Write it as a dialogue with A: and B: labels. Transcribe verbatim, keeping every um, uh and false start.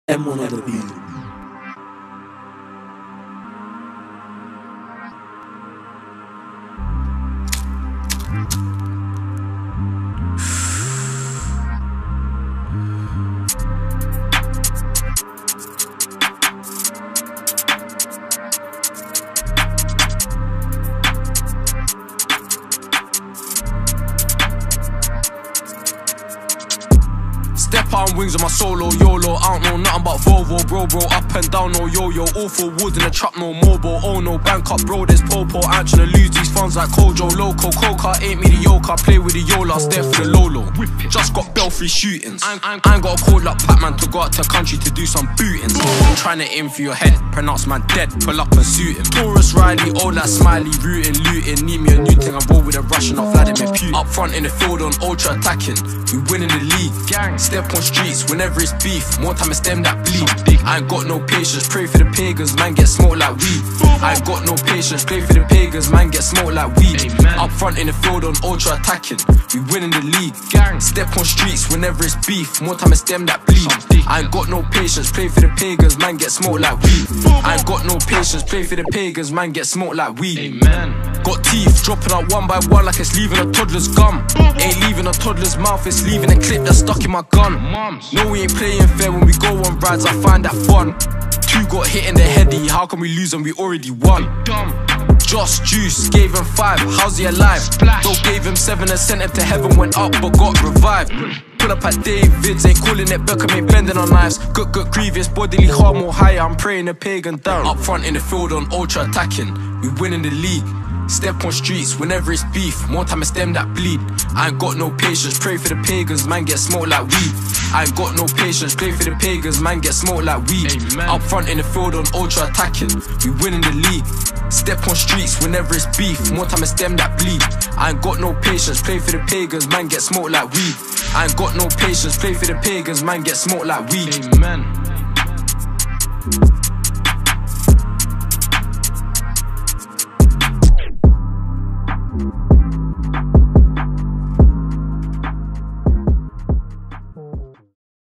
A: M one on the beat.
B: Step on wings on my solo YOLO. I don't know nothing about Volvo, bro, bro. Up and down, no yo-yo. All for wood in the trap, no mobile. Oh no, bank up, bro, there's popo. I'm trying to lose these funds like Kojo. Loco, Coca, ain't mediocre. Play with the Yola, step for the Lolo. Just got Belfry shootings. I ain't got a call up Pac-Man to go out to country to do some bootings. I'm trying to aim for your head, pronounce man dead. Pull up and suit him. Taurus Riley, all that smiley, rooting, looting. Need me a new thing, I roll with a Russian, not Vladimir Putin. Up front in the field on ultra attacking. We winning the league. Gang. Step on streets whenever it's beef. More time it's them that bleed. I ain't got no patience. Pray for the pagans, man get smoked like weed. I ain't got no patience. Play for the pagans, man get smoked like weed. Amen. Up front in the field on ultra attacking. We winning the league. Gang. Step on streets whenever it's beef. More time it's them that bleed. I ain't got no patience. Play for the pagans, man get smoked like weed. I ain't got no patience. Play for the pagans, man get smoked like weed. Amen. Got teeth dropping out one by one like it's leaving a toddler's gum. Ain't leaving a toddler's mouth, it's leaving a clip that's stuck in my gun. No, we ain't playing fair when we go on rides, I find that fun. Two got hit in the heady, how can we lose and we already won? Just Juice, gave him five, how's he alive? Don't gave him seven and sent him to heaven, went up but got revived. Pull up at David's, ain't calling it Beckham, ain't bending on knives. Good, good, grievous, bodily harm more higher, I'm praying the pagan down. Up front in the field on ultra attacking, we winning the league. Step on streets whenever it's beef. More time it's them that bleed. I ain't got no patience. Pray for the pagans, man get smoked like weed. I ain't got no patience. Play for the pagans, man get smoked like weed. Amen. Up front in the field on ultra attacking. We winning the league. Step on streets whenever it's beef. More time it's them that bleed. I ain't got no patience. Play for the pagans, man get smoked like weed. I ain't got no patience. Play for the pagans, man get smoked like weed. Amen.